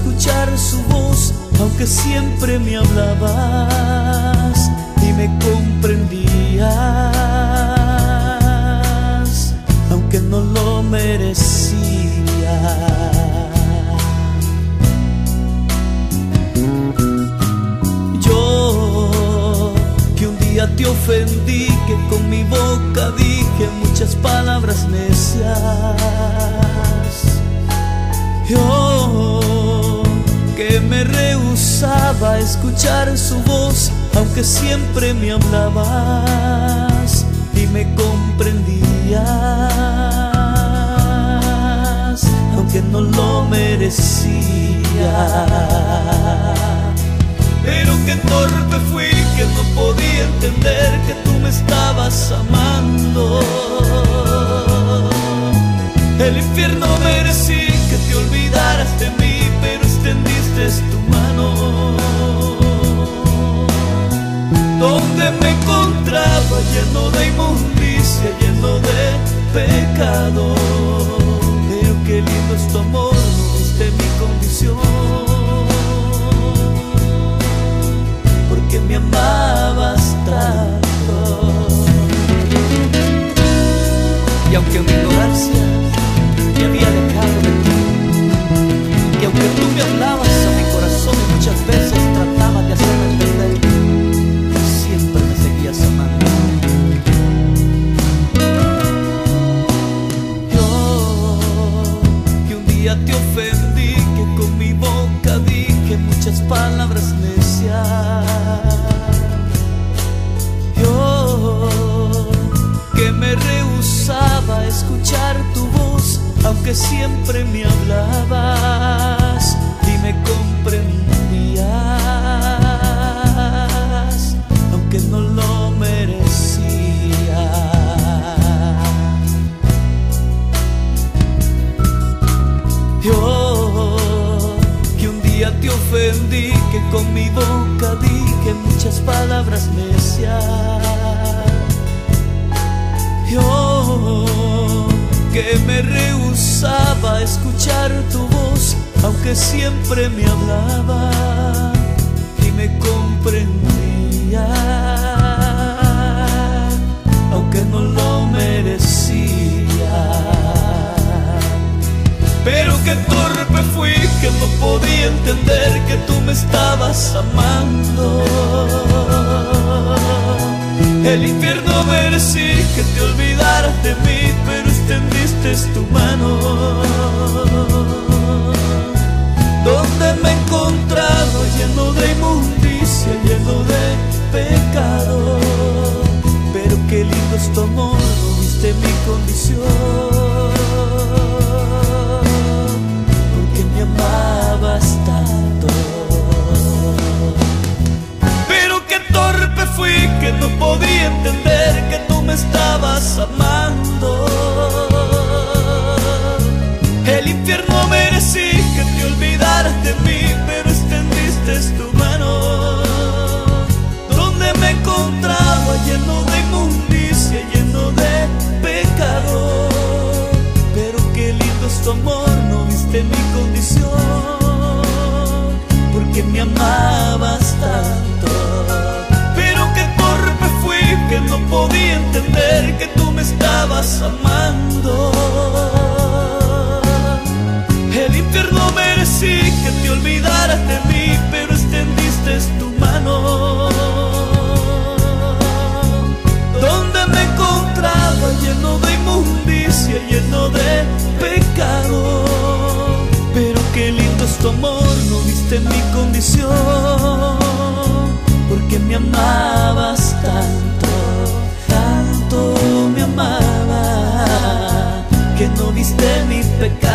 escuchar su voz, aunque siempre me hablabas y me comprendías, aunque no lo merecía. Yo, que un día te ofendí, que con mi boca dije muchas palabras necias. Yo, que me rehusaba a escuchar su voz, aunque siempre me hablabas y me comprendías, aunque no lo merecía. Pero qué torpe fui, que no podía entender que tú me estabas amando. El infierno merecí, que te olvidaras de mí, pero extendiste tu mano. Donde me encontraba lleno de inmundicia, lleno de pecado. Pero qué lindo es tu amor, no viste mi condición, porque me amabas tanto. Y aunque en mi ignorancia me había alejado de ti, y aunque tú me hablabas a mi corazón y muchas veces tratabas de hacerme entender, siempre me seguías amando. Yo, que un día te ofendí, que con mi boca dije muchas palabras necias. Yo, que me rehusaba a escuchar tu voz, aunque siempre me hablabas y me comprendías, aunque no lo merecía. Yo, que un día te ofendí, que con mi boca dije muchas palabras necias. Yo, que me rehusaba a escuchar tu voz, aunque siempre me hablaba y me comprendía, aunque no lo merecía. Pero qué torpe fui, que no podía entender que tú me estabas amando. El infierno merecí, que te olvidaras de mí, pero extendiste tu mano. Donde me he encontrado lleno de inmundicia, lleno de pecado. Pero qué lindo es tu amor, no viste mi condición, porque me amabas tanto. Pero qué torpe fui, que no podía entender que tú me estabas amando. El infierno merecí, que te olvidaras de mí, pero extendiste tu mano. Donde me encontraba lleno de inmundicia, lleno de pecado. Pero qué lindo es tu amor, no viste mi condición, porque me amabas tanto. Que no podía entender que tú me estabas amando. El infierno merecí, que te olvidaras de mí, pero extendiste tu mano. Donde me encontraba lleno de inmundicia, lleno de pecado. Pero qué lindo es tu amor, no viste mi condición, porque me amabas tanto, tanto me amaba, que no viste mi pecado.